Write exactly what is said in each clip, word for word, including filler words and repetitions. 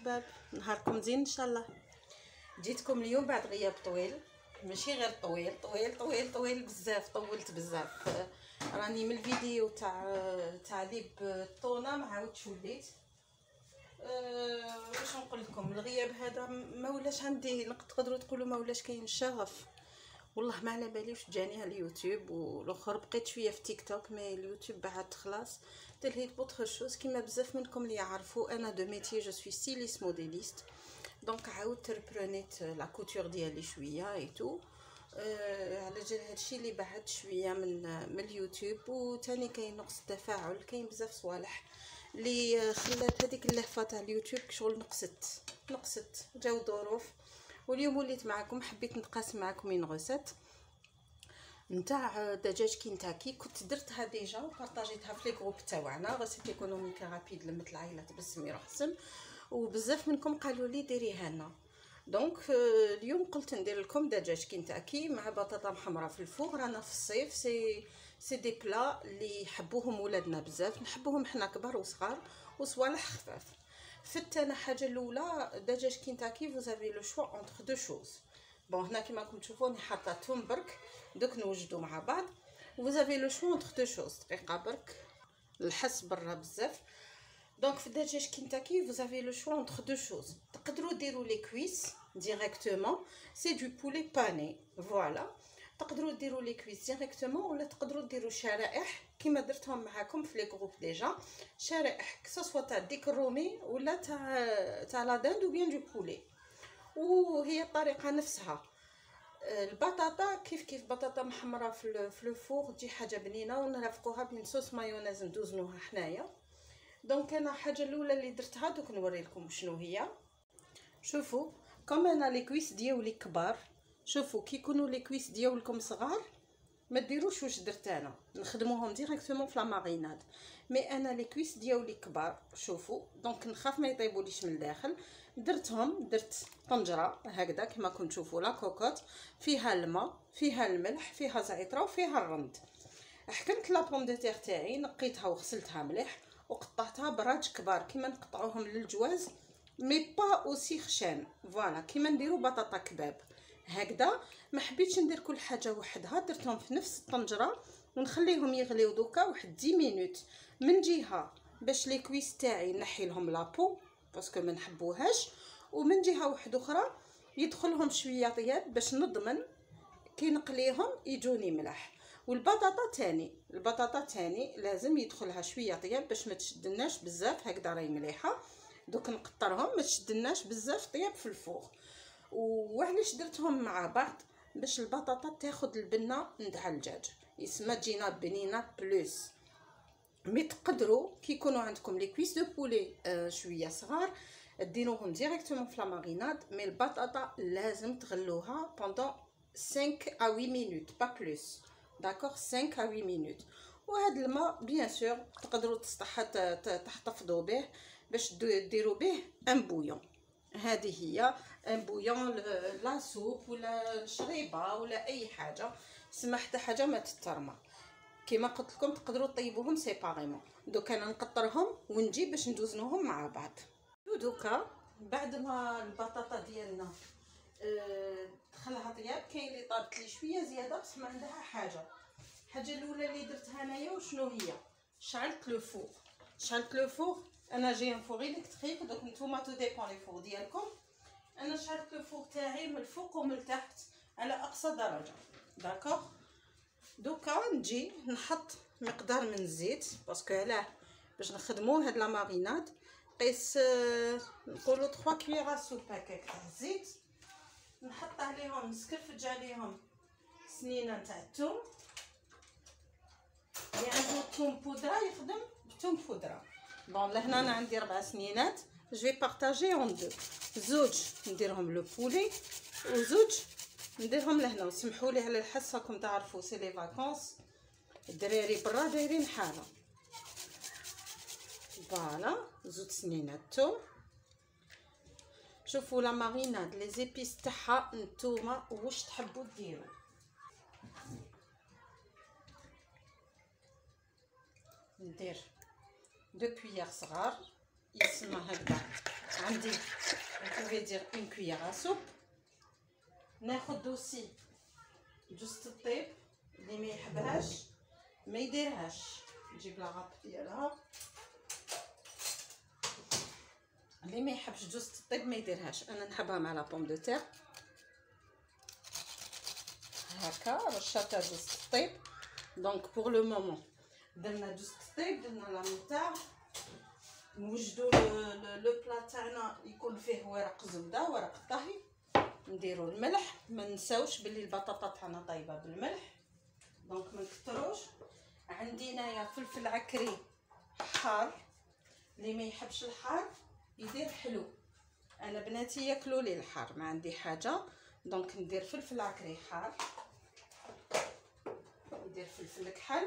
الحباب، نهاركم زين ان شاء الله. جيتكم اليوم بعد غياب طويل، ماشي غير طويل طويل طويل طويل بزاف، طولت بزاف. راني من الفيديو تاع تاع ليب الطونه ما عاودتش وليت. أه واش نقول لكم، الغياب هذا ما ولاش عندي، تقدروا تقولوا ما ولاش كاين الشغف. والله ما على بالي واش جاني على اليوتيوب، والاخر بقيت شويه في تيك توك، مي اليوتيوب بعد خلاص تلهيت بوتر شوز. كيما بزاف منكم اللي يعرفوا انا دو ميتي جو سوي ستيليست موديليست، دونك عاودت ريبرونيت لا كوتور ديالي شويه اي تو. أه على جال هادشي اللي بعد شويه من من اليوتيوب. وتاني كاين نقص التفاعل، كاين بزاف صوالح اللي خلات هذيك اللهفه تاع اليوتيوب شغل نقصت نقصت جاو ظروف. واليوم وليت معكم، حبيت نتقاسم معكم من غوسيت نتاع دجاج كنتاكي. كنت درتها ديجا وبارطاجيتها في لي جروب تاعنا، غوسيت ايكونوميك رابيد لمت العائلات بالسمير وحسن، وبزاف منكم قالوا لي ديريها لنا. دونك اليوم قلت ندير لكم دجاج كنتاكي مع بطاطا محمره في الفوغ. رانا في الصيف، سي سي دي بلا اللي يحبوهم ولادنا بزاف، نحبوهم حنا كبار وصغار وصوالح خفاف. فت انا حاجه الاولى دجاج كنتاكي، فوزافي لو شوا اونتر دو شوز. بون هنا كيما راكم تشوفوني حاطه توم برك، دوك نوجدوا مع بعض. فوزافي لو شوا اونتر دو شوز، دقيقه برك الحس برا بزاف. دونك في الدجاج كنتاكي فوزافي لو شوا اونتر دو شوز. تقدروا ديروا لي كويس ديريكتومون، سي دو بولي باني فوالا، تقدروا ديروا لي كويس ديريكتومون، ولا تقدروا ديروا شرائح كيما درتهم معاكم في لي جروب ديجا. شرائح كسوا تاع الديك الرومي ولا تاع تاع لا داند او بيان دو بولي، وهي الطريقه نفسها. البطاطا كيف كيف بطاطا محمره في في الفوغ تجي حاجه بنينه، ونرافقوها بين صوص مايونيز ندوزنوها حنايا. دونك انا الحاجه الاولى اللي درتها دوك نوري لكم شنو هي. شوفوا كوم انا لي كويس ديالي كبار، شوفوا كي يكونوا لي كويس ديالكم صغار ما ديروش واش درت انا، نخدموهم ديريكتومون في لا ماريناد. مي انا لي كويس ديالي كبار، شوفوا دونك نخاف ما يطيبوليش من الداخل. درتهم درت طنجره هكذا كما كنتم تشوفوا، لا كوكوت فيها الماء فيها الملح فيها زعتره وفيها الرند. حكمت لا بوم دو تير تاعي، نقيتها وغسلتها مليح وقطعتها براج كبار كيما نقطعوهم للجواز، مي با اوسي خشان فوالا كيما نديرو بطاطا كباب هكذا. ما حبيتش ندير كل حاجه وحدها، درتهم في نفس الطنجره ونخليهم يغليو دوكا واحد عشرة مينوت من جهه باش لي كويس تاعي نحي لهم لابو باسكو ما نحبوهاش، ومن جهه واحده اخرى يدخلهم شويه طياب باش نضمن كي نقليهم يجوني ملح. والبطاطا تاني البطاطا تاني لازم يدخلها شويه طياب باش ما تشدناش بزاف، هكذا راهي مليحه. دوك نقطرهم ما تشدناش بزاف طياب في الفوغ. وعلاش درتهم مع بعض؟ باش البطاطا تاخذ البنه نتاع الدجاج، يسمى تجينا بنينه بلوس. مي تقدروا كي يكونوا عندكم لي كويس دو بولي آه شويه صغار ديروهم ديريكتومون في لا ماريناد، مي البطاطا لازم تغلوها بوندون خمسة à ثمانية مينوت با بلوس، داكوغ خمسة à ثمانية مينوت. وهاد الماء بيان سور تقدروا تحتفظوا به باش ديروا به ان بويون. هذه هي ان بويون لا سوب ولا شريبه ولا اي حاجه، سما حتى حاجه ما تترمى. كما قلت لكم تقدروا طيبوهم سيباريمون. دوك انا نقطرهم ونجي باش ندوزنوهم مع بعض. دوكا بعد ما البطاطا ديالنا أه دخلها طياب، كاين اللي طابت لي شويه زياده بصح ما عندها حاجه. الحاجه الاولى اللي درتها انايا وشنو هي، شعلت لو فوغ. شعلت لو فوغ، انا جاي نفوغ الكتريك، دوك نتوما تو ديبون لي فوغ ديالكم. انا شعلت لو فوغ تاعي من الفوق ومن التحت على اقصى درجه، داكوغ. دوكا نجي نحط مقدار من الزيت باسكو علاه باش نخدموا هاد لا ماريناد. قيس نقولوا ثلاثة كويرا سوب هكاك تاع الزيت، نحط عليهم نسكرفج عليهم سنينه تاع الثوم. اللي عنده الثوم بودره يخدم بثوم بودره. بون لهنا انا عندي ربع سنينات، جو في بارطاجي اون دو، زوج نديرهم لو بولي وزوج نديرهم لهنا. وسمحوا لي على الحس راكم تعرفوا سي لي فاكونس، الدراري برا دايرين حاله. فوالا زوج سنينات ثوم. شوفوا لا ماريناد لي زيبيس تاعها نتوما واش تحبوا ديروا. ندير دو كويير صغار يسمى هكذا عندي on peut dire une cuillère à soupe. ناخد دوسي جوز الطيب اللي ما يحبهاش ما يديرهاش، نجيب لاغاب ديالها. اللي ما يحبش جوز الطيب ما يديرهاش، انا نحبها مع لا بوم دو تير. هكا رشاتها جوز الطيب. دونك بور لو مومون درنا جوز الطيب، درنا لا موطار، نوجدوا لو بلا تاعنا يكون فيه ورق زبده ورق الطهي. نديروا الملح، ما نساوش بلي البطاطا تاعنا طايبه بالملح، دونك ما نكثروش. عندي هنايا فلفل عكري حار، اللي ما يحبش الحار يدير حلو. انا بناتي ياكلوا لي الحار، ما عندي حاجه، دونك ندير فلفل عكري حار، ندير فلفل كحل.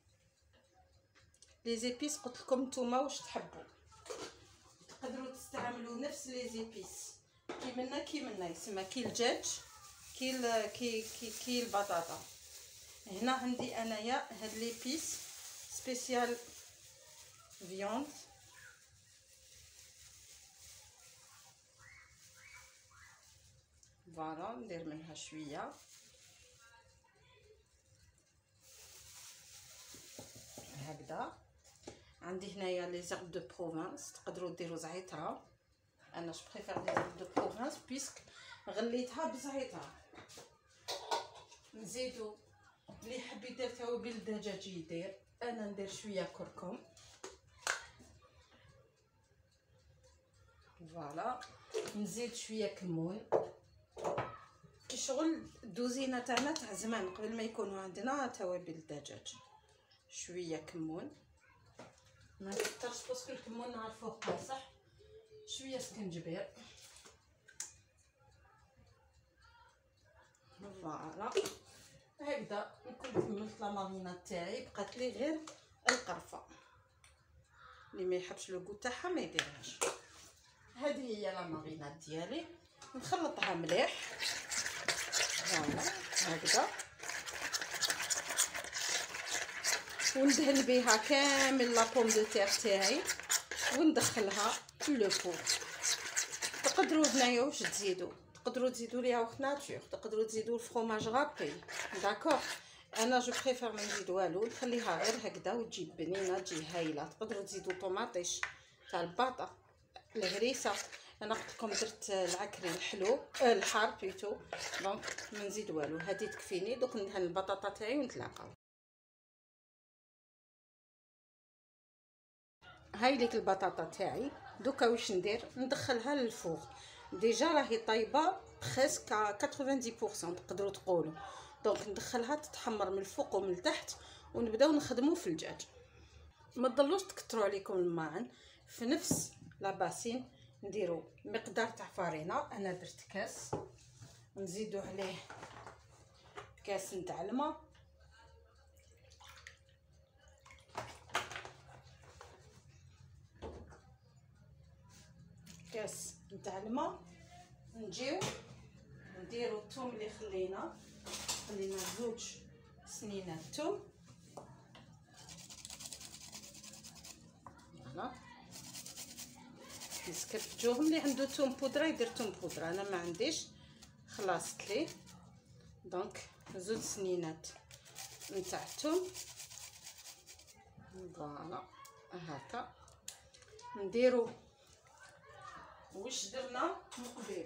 لي زيبيس قلت لكم نتوما واش تحبوا، تقدروا تستعملوا نفس لي زيبيس كي منا كي منا، يسمى كي الدجاج كي كي كي, كي البطاطا. هنا عندي انايا هاد لي بيس سبيسيال فيوند، فوالا ندير منها شويه هكذا. عندي هنايا لي زيرب دو بروفانس، تقدروا ديروا زعتره، انا جو بريفير لي زيرب دو بروفانس بيسك غليتها بزعتره. نزيدو اللي يحب يدير توابل الدجاج يدير، انا ندير شويه كركم، فوالا. نزيد شويه كمون، كي شغل الدوزينه تاعنا تاع زمان قبل ما يكونوا عندنا توابل الدجاج. شويه كمون، ما نكثرش باسكو الكمون نعرفوه قاصح. شويه سكنجبير، فوالا هكذا نكون كملت لا ماريناد تاعي. بقات لي غير القرفه، اللي ما يحبش لو غو تاعها ما يديرهاش. هذه هي لا ماريناد ديالي، نخلطها مليح فوالا هكذا، وندهن بها كامل لا بوم دو تير تاعي وندخلها في لو فور. تقدروا هنايا واش تزيدوا، تقدروا تزيدوا ليها وخ ناتور، تقدروا تزيدوا الفرomاج غابي، داكور. انا جو بريفير ما نزيد والو، نخليها غير هكذا وتجي بنينه تجي هايله. تقدروا تزيدوا طوماطيش تاع الباطا الهريسه، انا قلت لكم درت العكري الحلو آه الحار بيتو، دونك ما نزيد والو. هذه تكفيني. دوك ندهن البطاطا تاعي ونتلاقاو. هاي ليك البطاطا تاعي. دوكا واش ندير، ندخلها للفوغ. ديجا راهي طايبه بريسك ثمانين بالمية تقدروا تقولوا، دونك ندخلها تتحمر من الفوق ومن التحت ونبداو نخدموا في الدجاج. ما تضلوش تكثروا عليكم الماعن. في نفس لا باسين نديروا مقدار تاع فارينه، انا درت كاس، نزيدوا عليه كاس نتاع الماء، كاس نتاع الماء. نجيو نديروا الثوم اللي خلينا خلينا زوج سنينات ثوم، فوالا. نسكرفجوهم، اللي عنده ثوم بودره يدير ثوم بودره، انا ما عنديش خلاصت لي. دونك زوج سنينات نتاع الثوم، فوالا هكا. نديروا واش درنا من قبيل،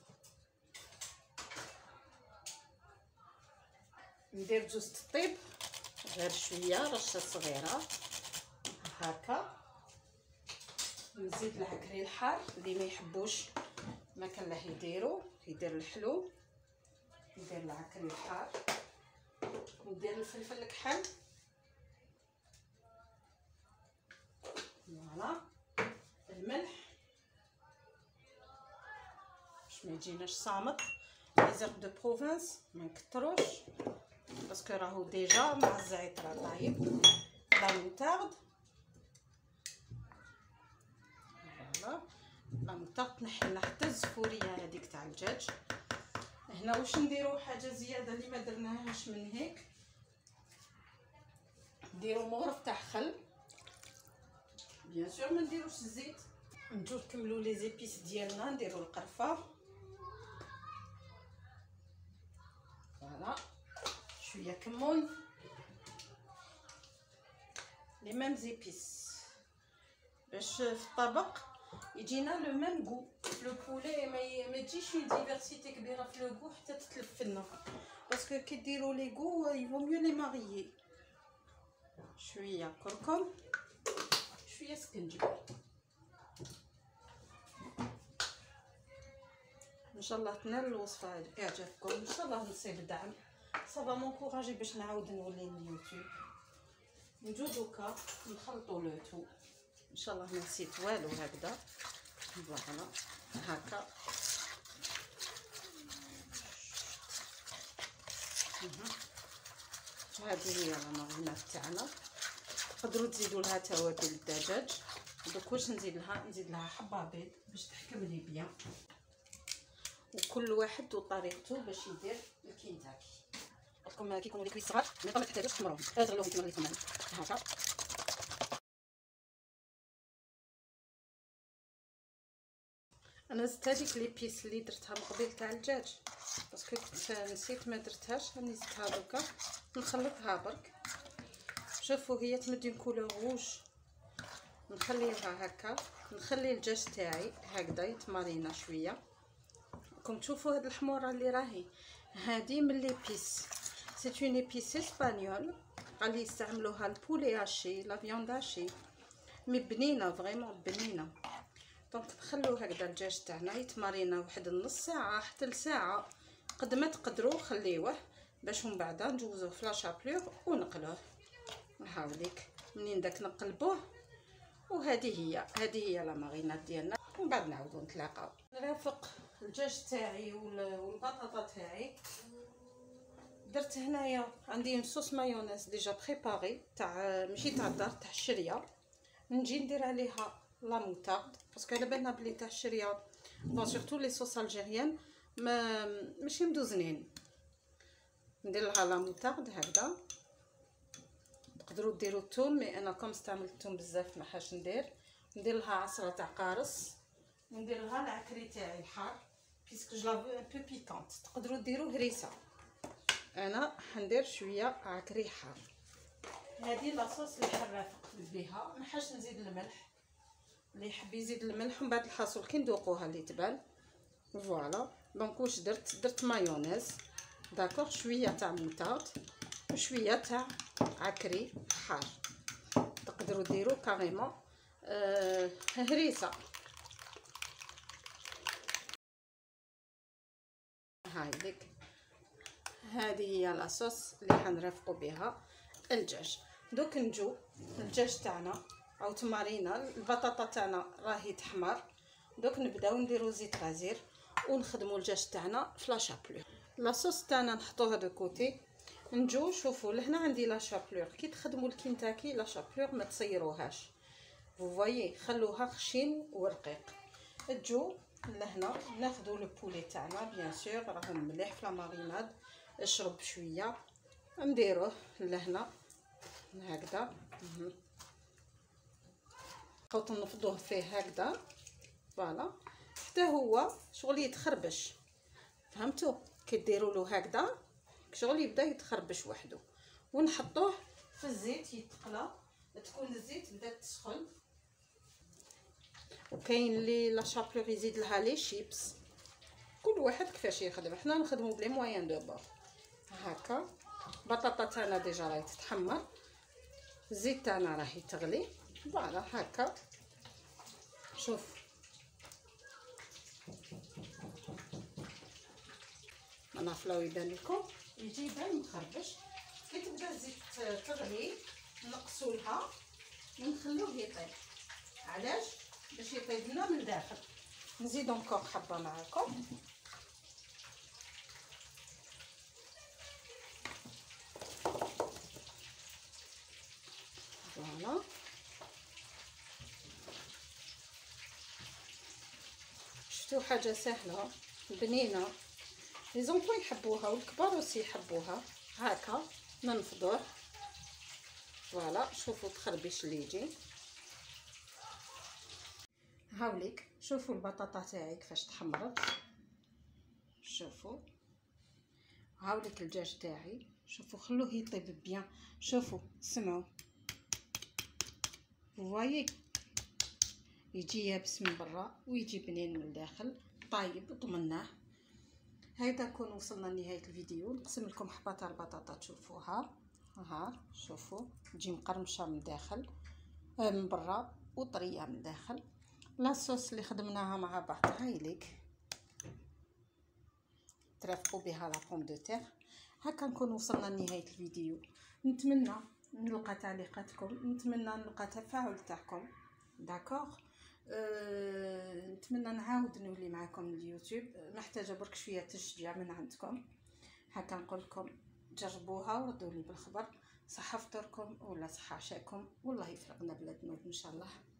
ندير جوز الطيب غير شويه رشه صغيره هكا. نزيد العكري الحار، اللي ما يحبوش ما كان له يديروا يدير الحلو، ندير العكري الحار، ندير الفلفل الكحل، فوالا. الملح باش ما يجيناش صامت. لي زيرب دو بروفانس ما نكثروش باسكو راهو ديجا مع الزعتر طايب. لا موطارد، فوالا لا موطارد تنحي لنا حتى الزفوريه هذيك تاع الدجاج. هنا واش نديروا حاجه زياده اللي ما درناهاش من هيك، نديروا مغرف تاع خل، بيان سور ما نديروش الزيت. نجيو نكملوا لي زيبيس ديالنا. نديروا القرفه، فوالا، شويه كمون، لي ميم زيبيس باش في الطبق يجينا لو ميم غو. لو بولي ما ما تجيش اون ديفيرسيتي كبيره في لو غو حتى تتلف لنا، باسكو كي ديروا لي غو يفو ميو لي ماريي. شويه كركم، شويه سكنجبير. ان شاء الله تنال الوصفه هذه اعجابكم، ان شاء الله نصيب دعم، صافا مونكوراجي باش نعاود نولي اليوتيوب. نجو دوكا نخلطوا لو تو، ان شاء الله ما نسيت والو. هكذا فوالا هكا. هذه هي الماريناد تاعنا. تقدروا تزيدوا لها توابل الدجاج. دوك واش نزيد لها؟ نزيد لها حبه بيض باش تحكم لي بيان، وكل واحد وطريقته باش يدير الكنتاكي. راكم كيكونوا لي كويس صغار ما تحتاجوش تحمروهم، غير كيما قلت لكم هكا. انا زدت هذيك لي بيس اللي درتها من قبيل تاع الدجاج، باسكو نسيت ما درتهاش، راني زدتها دوكا نخلطها برك. شوفوا هي تمدي كولور روج، نخليها هكا. نخلي الدجاج تاعي هكذا يتمارينا شويه. راكم تشوفوا هاد الحموره اللي راهي هادي من لي بيس، سي اون ايبيس اسبانيول، غادي يستعملوها البولي هاشي، لا فياند هاشي، مي بنينه فريمون بنينه. دونك نخليو هكذا الدجاج تاعنا يتمارينا واحد النص ساعه حتى لساعه قد ما تقدروا. خليوه باش من بعد نجوزوه في لاشابلور ونقلوه. هاوليك منين داك نقلبوه. وهذه هي هذه هي لا ماريناد ديالنا، ومن بعد نعاودو نتلاقاو. نرافق الدجاج تاعي والبطاطا تاعي. درت هنايا عندي صوص مايونيز ديجا بريباري تاع ماشي تاع الدار، تاع الشريه. نجي ندير عليها لا موطارد، باسكو على بالنا بلي تاع الشريه بون سورتو لي صوص الجيريان ما ماشي مدوزنين. ندير لها لا موطارد هكذا. تقدروا ديروا الثوم، مي انا كوم استعملت الثوم بزاف ما حاش ندير. ندير لها عصره تاع قارص، وندير لها العكري تاعي الحار بيسك جو لا فو ان بو بيكونت. تقدروا ديروا هريسه، انا حندير شويه عكري حار. هذه لاصوص اللي حنرافق بها. ما حاش نزيد الملح، اللي يحب يزيد الملح. ومن بعد الحاصل كي ندوقوها اللي تبان. فوالا دونك واش درت؟ درت مايونيز داكوغ، شويه تاع موطارد وشويه تاع عكري حار. تقدروا ديروا كاريمون آه هريسه. هاي ديك هذه هي لاصوص اللي حنرافقوا بها الدجاج. دوك نجو الدجاج تاعنا او تمارينا، البطاطا تاعنا راهي تحمر. دوك نبداو نديرو زيت غزير ونخدموا الدجاج تاعنا في لاشابلور. لاصوص تاعنا نحطوها دو كوتي. نجو شوفوا لهنا عندي لاشابلور. كي تخدموا الكنتاكي لاشابلور ما تصيروهاش، فو فوايي، خلوها خشين ورقيق. تجو لهنا ناخذوا لو بولي تاعنا بيان سور راه مليح في لا ماريناد، اشرب شويه. نديروه لهنا هكذا، نحط نفضوه فيه هكذا فوالا حتى هو شغل يتخربش. فهمتوا؟ كي ديروا له هكذا شغل يبدا يتخربش وحده. ونحطوه في الزيت يتقلى، تكون الزيت بدات تسخن. وكاين اللي لا شابلور يزيد لها لي شيبس، كل واحد كيفاش يخدم. حنا نخدموا بلي موين دو بور. هكا البطاطا تاعنا ديجا راهي تتحمر، الزيت تاعنا راهي تغلي. فوالا هكا شوف انا فلاو يبان لكم يجي يبان مخربش. كي تبدا الزيت تغلي نقصوا لها ونخلوه يطيب. علاش؟ باش يطيب لنا من الداخل. نزيد انكور حبه معاكم. فوالا شفتوا حاجه سهله بنينه، لي زونفون يحبوها والكبار aussi يحبوها. هكا ننفضوه فوالا. شوفوا التخربيش اللي يجي. هاوليك شوفوا البطاطا تاعي كيفاش تحمرت، شوفوا هاوليك الدجاج تاعي، شوفوا خلوه يطيب بيان، شوفوا سمعوا فوايي يجي يابس من برا ويجي بنين من الداخل. طيب ضمناه. هيدا كون وصلنا لنهايه الفيديو. نقسم لكم حبات البطاطا تشوفوها، ها شوفوا تجي مقرمشه من الداخل من برا وطريه من الداخل. لاصوص اللي خدمناها مع بعض هايليك ترافقوا بها لا بوم دو تير. هكا نكون وصلنا لنهايه الفيديو. نتمنى نلقى تعليقاتكم، نتمنى نلقى تفاعل تاعكم، داكوغ. أه نتمنى نعاود نولي معكم اليوتيوب، محتاجه برك شويه تشجيع من عندكم. هكا نقول لكم جربوها وردوا لي بالخبر، صحه فطوركم ولا صحه عشاكم، والله يفرقنا بلاد نور ان شاء الله.